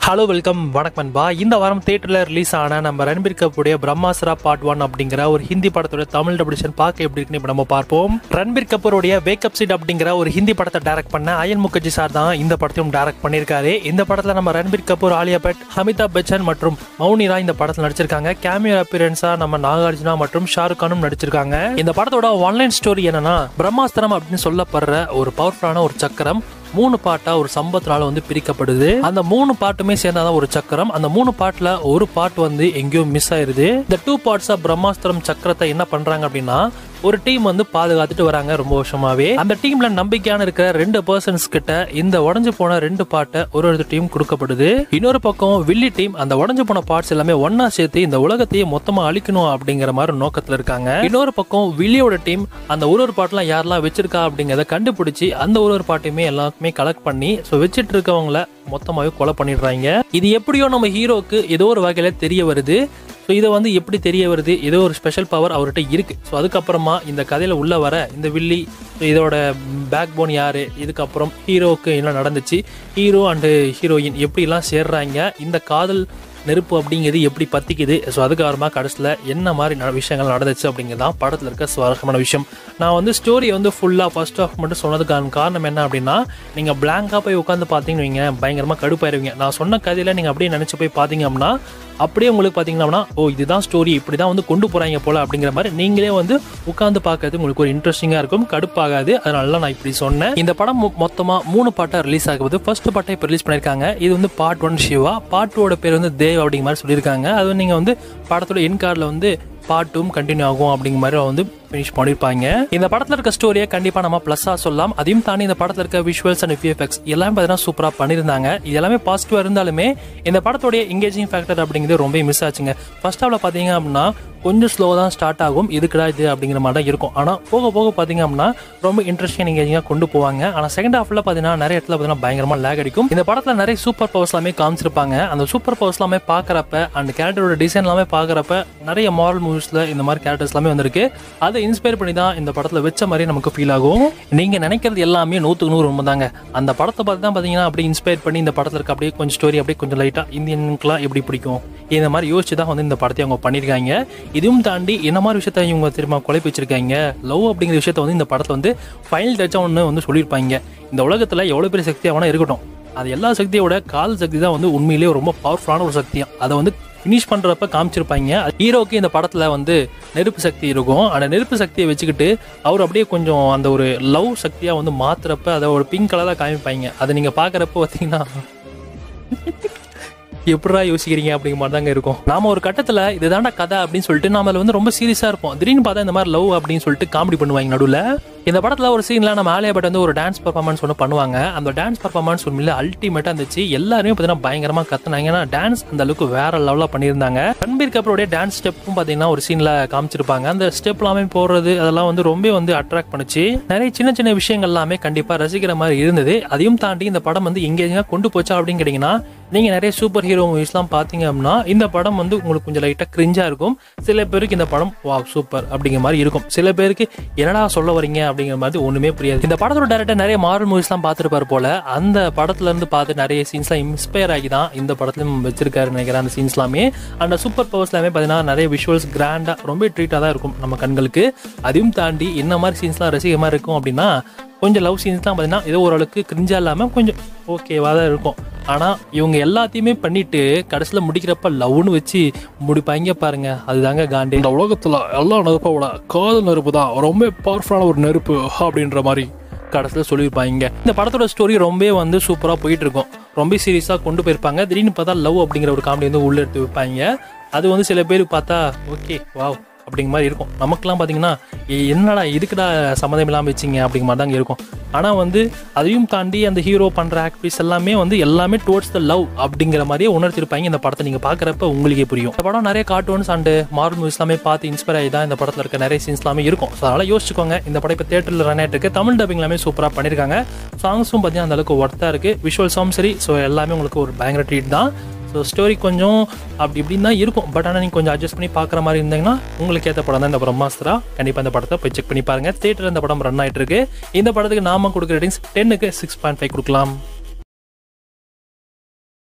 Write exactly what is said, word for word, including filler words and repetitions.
Hello welcome வணக்கம் நண்பா. இந்த வாரம் தியேட்டரில் ரிலீஸ் ஆன நம்ம ரன்பீர் கபூருடைய பிரம்மாஸ்தரா பார்ட் ஒன் அப்படிங்கிற ஒரு ஹிந்தி படத்தோட தமிழ் டபிஷன் பார்க்க எப்படி இருக்குன்னு இப்போ நம்ம பார்ப்போம். ரன்பீர் கபூருடைய வேக்கப் சீட் அப்படிங்கிற ஒரு ஹிந்தி படத்தை டைரக்ட் பண்ண அயன் முகர்ஜி சார் தான் இந்த படத்தையும் டைரக்ட் பண்ணியிருக்காரு. இந்த படத்தில் நம்ம ரன்பீர் கபூர், ஆலியா பட், அமிதாப் பச்சன் மற்றும் மௌனிரா இந்த படத்தில் நடிச்சிருக்காங்க. கேமியோ அப்பியரன்ஸா நம்ம நாகார்ஜுனா மற்றும் ஷாருக் கானும் நடிச்சிருக்காங்க. இந்த படத்தோட ஒன்லைன் ஸ்டோரி என்னன்னா, பிரம்மாஸ்திரம் அப்படின்னு சொல்லப்படுற ஒரு பவர்ஃபுல்லான ஒரு சக்கரம் மூணு பாட்டா ஒரு சம்பத்தினால வந்து பிரிக்கப்படுது. அந்த மூணு பாட்டுமே சேர்ந்தாதான் ஒரு சக்கரம். அந்த மூணு பாட்டுல ஒரு பாட்டு வந்து எங்கேயோ மிஸ் ஆயிருது. இந்த டூ பார்ட்ஸ் ஆஃப் பிரம்மாஸ்திரம் சக்கரத்தை என்ன பண்றாங்க அப்படின்னா, ஒரு டீம் வந்து பாதுகாத்துட்டு வராங்க ரொம்ப வருஷமாவே. அந்த டீம்ல நம்பிக்கையான இருக்கிற ரெண்டு பர்சன்ஸ் கிட்ட இந்த உடஞ்சு போன ரெண்டு பாட்டை ஒரு ஒரு டீம் கொடுக்கப்படுது. இன்னொரு பக்கம் வில்லி டீம் அந்த உடஞ்சு போன பார்ட்ஸ் எல்லாமே ஒன்னா சேர்த்து இந்த உலகத்தையே மொத்தமா அழிக்கணும் அப்படிங்கிற மாதிரி நோக்கத்துல இருக்காங்க. இன்னொரு பக்கம் வில்லியோட டீம் அந்த ஒரு ஒரு பாட்டுலாம் யாரெல்லாம் வச்சிருக்கா அப்படிங்கறத கண்டுபிடிச்சு அந்த ஒரு ஒரு பாட்டையுமே எல்லாருக்குமே கலெக்ட் பண்ணி வச்சிட்டு இருக்கவங்கள மொத்தமாவே கொலை பண்ணிடுறாங்க. இது எப்படியோ நம்ம ஹீரோக்கு ஏதோ ஒரு வகையில தெரிய வருது. ஸோ இதை வந்து எப்படி தெரிய வருது, ஏதோ ஒரு ஸ்பெஷல் பவர் அவர்கிட்ட இருக்கு. ஸோ அதுக்கப்புறமா இந்த கதையில உள்ள வர இந்த வில்லி, இதோட பேக் போன் யாரு, இதுக்கப்புறம் ஹீரோவுக்கு என்ன நடந்துச்சு, ஹீரோ அண்டு ஹீரோயின் எப்படிலாம் சேர்றாங்க, இந்த காதல் நெருப்பு அப்படிங்கிறது எப்படி பத்திக்குது, ஸோ அதுக்கப்புறமா கடைசியில் என்ன மாதிரி விஷயங்கள் நடந்துச்சு அப்படிங்கிறது தான் படத்தில் இருக்க சுவாரஸ்யமான விஷயம். நான் வந்து ஸ்டோரியை வந்து ஃபுல்லாக ஃபர்ஸ்ட் ஆஃப் மட்டும் சொன்னதுக்கான காரணம் என்ன அப்படின்னா, நீங்கள் பிளாங்காக போய் உட்காந்து பார்த்தீங்கன்னு வைங்க, பயங்கரமாக கடுப்பாயிருவீங்க. நான் சொன்ன கதையில் நீங்கள் அப்படியே நினச்சி போய் பார்த்தீங்க அப்படின்னா, அப்படியே உங்களுக்கு பார்த்தீங்கன்னா ஓ இதுதான் ஸ்டோரி, இப்படி தான் வந்து கொண்டு போகிறாங்க போல அப்படிங்கிற மாதிரி நீங்களே வந்து உட்காந்து பார்க்கறது உங்களுக்கு ஒரு இன்ட்ரெஸ்டிங்காக இருக்கும், கடுப்பாகாது. அதனால நான் இப்படி சொன்னேன். இந்த படம் மொத்தமாக மூணு பாட்டாக ரிலீஸ் ஆகுது. ஃபர்ஸ்ட் பாட்டை இப்போ ரிலீஸ் பண்ணியிருக்காங்க. இது வந்து பார்ட் ஒன் சிவா, பார்ட் டூவோட பேர் வந்து தேவ் அப்படிங்கிற மாதிரி சொல்லியிருக்காங்க. அது நீங்கள் வந்து படத்தோட என் கார்டில் வந்து பார்ட் டூ கண்டினியூ ஆகும் அப்படிங்கிற மாதிரி வந்து ஃபினிஷ் பண்ணியிருப்பாங்க. இந்த படத்தில் இருக்க ஸ்டோரியை கண்டிப்பாக நம்ம ப்ளஸ்ஸாக சொல்லலாம். அதையும் தாண்டி இந்த படத்தில் இருக்க விஷுவல்ஸ் அண்ட் விஎஃப்எக்ஸ் எல்லாமே பார்த்தீங்கன்னா சூப்பராக பண்ணியிருந்தாங்க. இது எல்லாமே பாசிட்டிவாக இருந்தாலுமே இந்த படத்தோடைய எங்கேஜிங் ஃபேக்டர் அப்படிங்கிறது ரொம்ப மிஸ் ஆச்சுங்க. ஃபர்ஸ்ட் ஹாஃப்ல பார்த்தீங்க அப்படின்னா கொஞ்சம் ஸ்லோவாக தான் ஸ்டார்ட் ஆகும், இதுக்குடா இது அப்படிங்கிற மாதிரி தான் இருக்கும். ஆனால் போக போக பார்த்தீங்க அப்படின்னா ரொம்ப இன்ட்ரெஸ்டிங் எங்கேஜிங்காக கொண்டு போவாங்க. ஆனால் செகண்ட் ஹாஃப்ல பார்த்தீங்கன்னா நிறைய இடத்துல பார்த்தீங்கன்னா பயங்கரமாக லேக் அடிக்கும். இந்த படத்தில் நிறைய சூப்பர் பவர்ஸ் எல்லாமே காமிச்சிருப்பாங்க. அந்த சூப்பர் பவர்ஸ் எல்லாமே பார்க்குறப்ப அந்த கேரக்டரோட டிசைன் எல்லாமே பார்க்குறப்ப நிறைய மாரல் மூவிஸில் இந்த மாதிரி கேரக்டர்ஸ் எல்லாமே வந்திருக்கு. அதை இன்ஸ்பயர் பண்ணி தான் இந்த படத்தில் வச்ச மாதிரி நமக்கு ஃபீல் ஆகும். நீங்கள் நினைக்கிறது எல்லாமே நூற்றுக்கு நூறு உண்மை தாங்க. அந்த படத்தை பார்த்து தான் பார்த்தீங்கன்னா அப்படியே இன்ஸ்பயர் பண்ணி இந்த படத்தில் இருக்க அப்படியே கொஞ்சம் ஸ்டோரி அப்படியே கொஞ்சம் லைட்டாக இந்தியனுக்குலாம் எப்படி பிடிக்கும் இந்த மாதிரி யோசிச்சு தான் வந்து இந்த படத்தை அவங்க பண்ணியிருக்காங்க. இதுவும் தாண்டி என்ன மாதிரி விஷயத்த இவங்க திரும்ப கொலை வச்சிருக்காங்க, லவ் அப்படிங்கிற விஷயத்த வந்து இந்த படத்தில் வந்து ஃபைனல் டச்சா ஒன்று வந்து சொல்லியிருப்பாங்க. இந்த உலகத்தில் எவ்வளோ பெரிய சக்தி அவனா இருக்கட்டும், அது எல்லா சக்தியோட கால் சக்தி தான் வந்து உண்மையிலேயே ரொம்ப பவர்ஃபுல்லான ஒரு சக்தியாக அதை வந்து ஃபினிஷ் பண்ணுறப்ப காமிச்சிருப்பாங்க. ஹீரோக்கு இந்த படத்தில் வந்து நெருப்பு சக்தி இருக்கும். அந்த நெருப்பு சக்தியை வச்சுக்கிட்டு அவர் அப்படியே கொஞ்சம் அந்த ஒரு லவ் சக்தியாக வந்து மாற்றுறப்ப அதை ஒரு பிங்க் கலராக காமிப்பாங்க. அதை நீங்கள் பார்க்குறப்ப பார்த்தீங்கன்னா எப்படா யோசிக்கிறீங்க அப்படிங்கிற மாதிரி தாங்க இருக்கும். நாம ஒரு கட்டத்தில் இதுதான்டா கதை அப்படின்னு சொல்லிட்டு நாம வந்து ரொம்ப சீரியஸாக இருப்போம். திடீர்னு பார்த்தா இந்த மாதிரி லவ் அப்படின்னு சொல்லிட்டு காமெடி பண்ணுவாங்க நடுவில். இந்த படத்தில் ஒரு சீனில் நம்ம ஆலியா பட் வந்து ஒரு டான்ஸ் பர்ஃபார்மன்ஸ் ஒன்று பண்ணுவாங்க. அந்த டான்ஸ் பர்ஃபார்மன்ஸ் உண்மையில அல்டிமேட்டாக இருந்துச்சு. எல்லாருமே பார்த்தீங்கன்னா பயங்கரமாக கத்துனாங்க. ஏன்னா டான்ஸ் அந்த அளவுக்கு வேற லெவலாக பண்ணியிருந்தாங்க. ரன்பீர் கபூருடைய டான்ஸ் ஸ்டெப்பும் பார்த்தீங்கன்னா ஒரு சீனில் காமிச்சிருப்பாங்க. அந்த ஸ்டெப் எல்லாமே போடுறது அதெல்லாம் வந்து ரொம்ப வந்து அட்ராக்ட் பண்ணுச்சு. நிறைய சின்ன சின்ன விஷயங்கள் எல்லாமே கண்டிப்பாக ரசிக்கிற மாதிரி இருந்தது. அதையும் தாண்டி இந்த படம் வந்து எங்கேயா கொண்டு போச்சா அப்படின்னு கேட்டிங்கன்னா, நீங்கள் நிறைய சூப்பர் ஹீரோ மூவிஸ்லாம் பார்த்தீங்க அப்படின்னா இந்த படம் வந்து உங்களுக்கு கொஞ்சம் லைட்டாக கிரிஞ்சாக இருக்கும். சில பேருக்கு இந்த படம் வா சூப்பர் அப்படிங்கிற மாதிரி இருக்கும். சில பேருக்கு என்னடா சொல்ல வரீங்க அப்படிங்கிற மாதிரி ஒன்றுமே புரியாது. இந்த படத்தோட டைரக்டர் நிறைய மாரல் மூவிஸ்லாம் பார்த்துருப்பாரு போல. அந்த படத்துல இருந்து பார்த்து நிறைய சீன்ஸ்லாம் இன்ஸ்பயர் ஆகி தான் இந்த படத்துலையும் வச்சிருக்காரு நினைக்கிறேன். அந்த சீன்ஸ் எல்லாமே அந்த சூப்பர் பவர்ஸ் எல்லாமே பார்த்தீங்கன்னா நிறைய விஷுவல்ஸ் கிராண்டாக ரொம்ப ட்ரீட்டாக தான் இருக்கும் நம்ம கண்களுக்கு. அதையும் தாண்டி என்ன மாதிரி சீன்ஸ்லாம் ரசிக்க மாதிரி இருக்கும் அப்படின்னா, கொஞ்சம் லவ் சீன்ஸ்லாம் பார்த்தீங்கன்னா ஏதோ ஓரளவுக்கு கிரிஞ்சா இல்லாமல் கொஞ்சம் ஓகேவா தான் இருக்கும். ஆனால் இவங்க எல்லாத்தையுமே பண்ணிட்டு கடைசியில் முடிக்கிறப்ப லவ்னு வச்சு முடிப்பாங்க பாருங்க, அதுதாங்க காண்டி. இந்த உலகத்தில் எல்லா நெருப்போட காதல் நெருப்பு தான் ரொம்ப பவர்ஃபுல்லான ஒரு நெருப்பு அப்படின்ற மாதிரி கடைசியில் சொல்லியிருப்பாங்க. இந்த படத்தோட ஸ்டோரி ரொம்ப வந்து சூப்பராக போயிட்டு இருக்கும். ரொம்ப சீரியஸாக கொண்டு போயிருப்பாங்க. திடீர்னு பார்த்தா லவ் அப்படிங்கிற ஒரு காமெடி வந்து உள்ள எடுத்து வைப்பாங்க. அது வந்து சில பேருக்கு பார்த்தா ஓகே வாவ் அப்படிங்கிற மாதிரி இருக்கும். நமக்குலாம் பார்த்தீங்கன்னா என்னடா இதுக்குடா சம்மந்தம் இல்லாமல் வச்சிங்க அப்படிங்கிற மாதிரி தாங்க இருக்கும். ஆனால் வந்து அதையும் தாண்டி அந்த ஹீரோ பண்ணுற ஆக்டிவிட்டிஸ் எல்லாமே வந்து எல்லாமே டுவர்ட்ஸ் த லவ் அப்படிங்கிற மாதிரியே உணர்த்திருப்பாங்க. இந்த படத்தை நீங்கள் பார்க்குறப்ப உங்களுக்கே புரியும். இந்த படம் நிறைய கார்ட்டூன்ஸ் அண்டு மாரல் மூவிஸ் எல்லாமே பார்த்து இன்ஸ்பயர் ஆகி தான் இந்த படத்தில் இருக்க நிறைய சீன்ஸ் எல்லாமே இருக்கும். ஸோ அதனால் யோசிச்சுக்கோங்க. இந்த படம் இப்போ தேட்டரில் ரன் ஆகிட்டு இருக்கு. தமிழ் டப்பிங் எல்லாமே சூப்பராக பண்ணியிருக்காங்க. சாங்ஸும் பார்த்தீங்கன்னா அந்த அளவுக்கு ஒர்த்தாக இருக்குது. விஷுவல்ஸும் சரி. ஸோ எல்லாமே உங்களுக்கு ஒரு பயங்கர ட்ரீட் தான். ஸோ ஸ்டோரி கொஞ்சம் அப்படி இப்படின்னு தான் இருக்கும். பட் ஆனால் நீங்கள் கொஞ்சம் அட்ஜஸ்ட் பண்ணி பார்க்குற மாதிரி இருந்தீங்கன்னா உங்களுக்கு ஏற்ற படம் தான் இந்த பிரம்மாஸ்தரா. கண்டிப்பாக இந்த படத்தை போய் செக் பண்ணி பாருங்கள். தியேட்டர் இந்த படம் ரன் ஆகிட்டு இருக்கு. இந்த படத்துக்கு நாம கொடுக்குற ரேட்டிங்ஸ் டென்னுக்கு சிக்ஸ் பாயிண்ட் ஃபைவ் கொடுக்கலாம்.